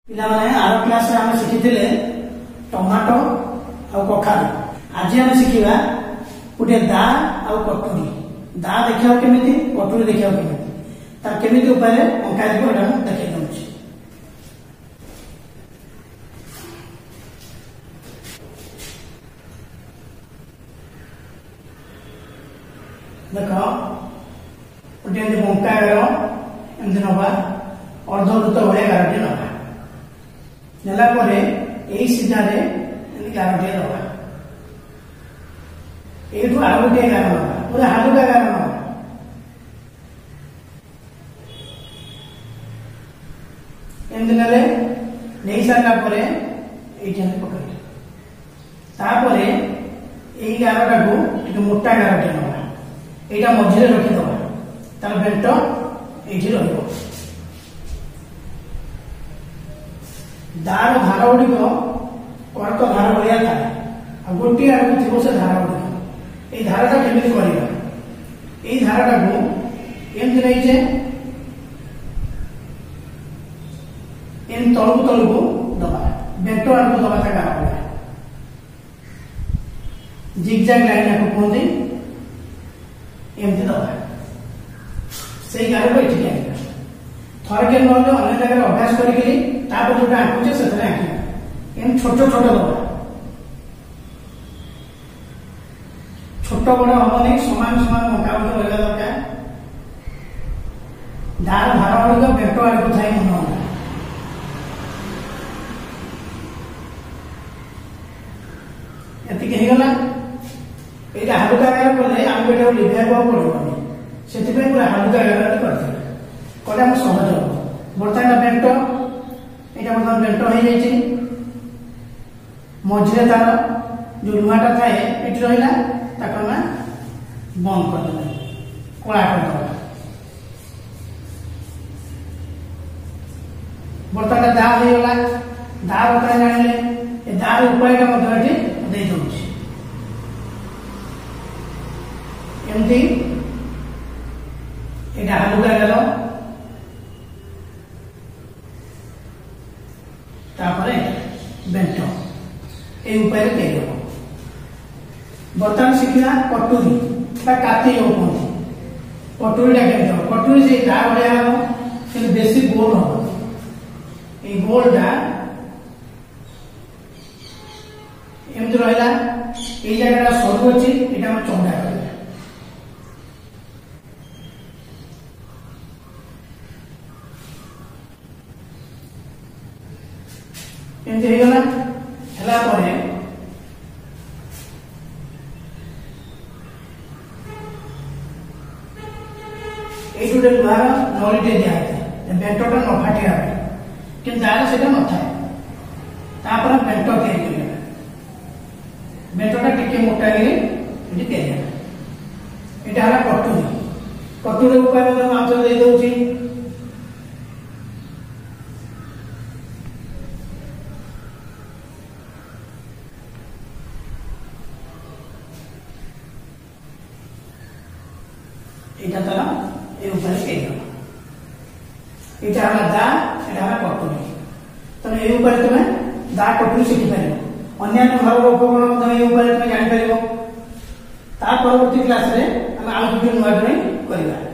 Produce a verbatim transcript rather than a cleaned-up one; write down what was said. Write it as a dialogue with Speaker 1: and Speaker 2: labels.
Speaker 1: पिलाने are class आम शिखी tomato आ कखारू। आज आम शिखा गोटे दा आ कटुरी। दा देखा केमी कटुरी देखा केमी तार केमी उपाय अंका देखा दूसरी। देख गोटे बंका गार एमती नवा अर्धवृत्त भाया गारटे नवा नेला यही सीधार गारटे दबा यू आउ गोटे गार नवा पूरा हालुका गार नवा एमती ना नहीं सारा ये पकड़ तापर यही गारटा को मोटा गारटे नवा यहाँ मझे रखीद तार बेल्ट ये दार धार गुड़िक कर्क धार भाया था गोटे आड़ थी से धार गुड़िक ये धारटा केमी करवा ये धारटा को एमती नहीं एम तलू तलू दबा बेल्ट आड़ को दबा गार पड़ा जिगजाग लाइन आपको कहते एमती दबा से गार को ये थर के ना अन्य जगह अभ्यास करी जो आंकुचे से आंकिबा एम छोट छोट दबा छोट बड़ हम नहीं सामान सामान मुकाबला रहा दरकार दार भार गुड़िक बेट आड़ को थाई मन एति होगा ये हालुका गार कले आमको ये लिखाइबा पड़ोनी से पूरा हालुका गार कले आम सहज हम बर्तमान बेल्ट यहाँ बर्तमान बेल्ट हो जाए मझे तार जो लुहाटा थाए ये रहा बंद करदे कला करदे बर्तमान दा होगा दा बर्तमान जाने दार उपायटा दे दूसरी एमती यहाँ हालुका गल बेल्ट ये उपाय बर्तमान शिखा कटुरी काती कहते कटुरीटा के कटुरी से दा भाया हम बेसी गोल हम ये गोलटा एमती रहा ये जगह सरू अच्छी यहाँ चौड़ा कर एमती होगा ये गोटे लुहार नलीटे दिखाई बेल्टा न फाटिया कि दार से न था बेल्ट या बेल्टा टे मोटा यहाँ कटुरी कटुरी उपाय आंच दे दूसरी यहाँ तार ये उपाय यहाँ दा यहाँ कटुरी तेना ये उपाय तुम्हें दा कटुरी शिखी पार अन्य घर उपकरण ये उपाय तुम जापर। परवर्ती क्लास रे आम आउ दुटी नुआ ड्रॉइंग करवा।